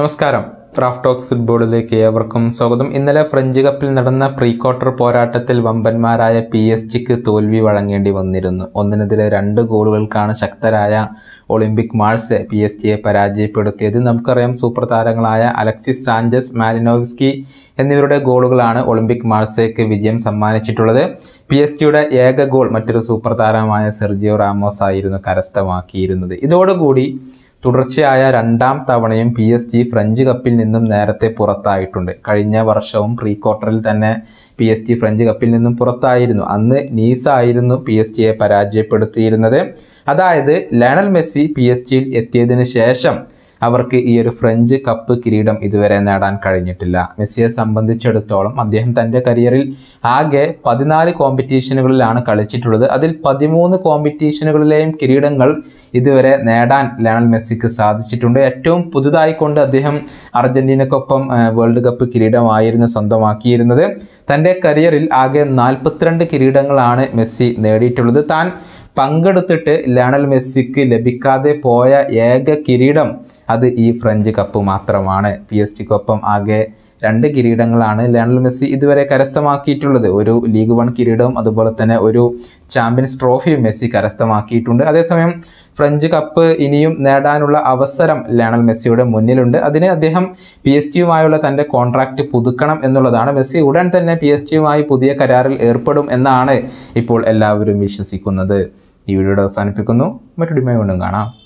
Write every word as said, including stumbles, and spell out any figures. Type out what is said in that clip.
നമസ്കാരം. Raf talks ഫുട്ബോളിലേക്ക് ഏവർക്കും സ്വാഗതം. ഇന്നലെ ഫ്രഞ്ച് കപ്പിൽ നടന്ന പ്രീ ക്വാർട്ടർ പോരാട്ടത്തിൽ വമ്പന്മാരായ പി എസ് ജിക്ക് തോൽവി വഴങ്ങേണ്ടി വന്നിരുന്നു. ഒന്നിനെതിരെ രണ്ട് ഗോളുകൾക്കാണ് ശക്തരായ ഒളിമ്പിക് മാഴ്സെ പി എസ് ജിയെ പരാജയപ്പെടുത്തിയത്. നമുക്കറിയാം, സൂപ്പർ താരങ്ങളായ അലക്സിസ് സാഞ്ചസ്, മാലിനോവ്സ്കി എന്നിവരുടെ ഗോളുകളാണ് ഒളിമ്പിക് മാഴ്സയ്ക്ക് വിജയം സമ്മാനിച്ചിട്ടുള്ളത്. പി എസ് ജിയുടെ ഏക ഗോൾ മറ്റൊരു സൂപ്പർ താരമായ സെർജിയോ റാമോസ് ആയിരുന്നു കരസ്ഥമാക്കിയിരുന്നത്. ഇതോടുകൂടി തുടർച്ചയായ രണ്ടാം തവണയും പി എസ് ജി ഫ്രഞ്ച് കപ്പിൽ നിന്നും നേരത്തെ പുറത്തായിട്ടുണ്ട്. കഴിഞ്ഞ വർഷവും പ്രീ ക്വാർട്ടറിൽ തന്നെ പി എസ് ജി ഫ്രഞ്ച് കപ്പിൽ നിന്നും പുറത്തായിരുന്നു. അന്ന് നീസ് ആയിരുന്നു പി എസ് ജിയെ പരാജയപ്പെടുത്തിയിരുന്നത്. അതായത് ലയണൽ മെസ്സി പി എസ് ജിയിൽ എത്തിയതിന് ശേഷം അവർക്ക് ഈ ഒരു ഫ്രഞ്ച് കപ്പ് കിരീടം ഇതുവരെ നേടാൻ കഴിഞ്ഞിട്ടില്ല. മെസ്സിയെ സംബന്ധിച്ചിടത്തോളം അദ്ദേഹം തൻ്റെ കരിയറിൽ ആകെ പതിനാല് കോമ്പറ്റീഷനുകളിലാണ് കളിച്ചിട്ടുള്ളത്. അതിൽ പതിമൂന്ന് കോമ്പറ്റീഷനുകളിലെയും കിരീടങ്ങൾ ഇതുവരെ നേടാൻ ലയണൽ മെസ്സിക്ക് സാധിച്ചിട്ടുണ്ട്. ഏറ്റവും പുതുതായി കൊണ്ട് അദ്ദേഹം അർജന്റീനക്കൊപ്പം വേൾഡ് കപ്പ് കിരീടമായിരുന്നു സ്വന്തമാക്കിയിരുന്നത്. തൻ്റെ കരിയറിൽ ആകെ നാൽപ്പത്തിരണ്ട് കിരീടങ്ങളാണ് മെസ്സി നേടിയിട്ടുള്ളത്. താൻ പങ്കെടുത്തിട്ട് ലയണൽ മെസ്സിക്ക് ലഭിക്കാതെ പോയ ഏക കിരീടം അത് ഈ ഫ്രഞ്ച് കപ്പ് മാത്രമാണ്. പി എസ് ജിക്കൊപ്പം ആകെ രണ്ട് കിരീടങ്ങളാണ് ലയണൽ മെസ്സി ഇതുവരെ കരസ്ഥമാക്കിയിട്ടുള്ളത്. ഒരു ലീഗ് വൺ കിരീടവും അതുപോലെ തന്നെ ഒരു ചാമ്പ്യൻസ് ട്രോഫിയും മെസ്സി കരസ്ഥമാക്കിയിട്ടുണ്ട്. അതേസമയം ഫ്രഞ്ച് കപ്പ് ഇനിയും നേടാനുള്ള അവസരം ലയണൽ മെസ്സിയുടെ മുന്നിലുണ്ട്. അതിന് അദ്ദേഹം പി എസ് ജിയുമായുള്ള തൻ്റെ കോൺട്രാക്റ്റ് പുതുക്കണം എന്നുള്ളതാണ്. മെസ്സി ഉടൻ തന്നെ പി എസ് ജിയുമായി പുതിയ കരാറിൽ ഏർപ്പെടും എന്നാണ് ഇപ്പോൾ എല്ലാവരും വിശ്വസിക്കുന്നത്. ഈ വീഡിയോ അവസാനിപ്പിക്കുന്നു. മറ്റൊരു വീണ്ടും കാണാം.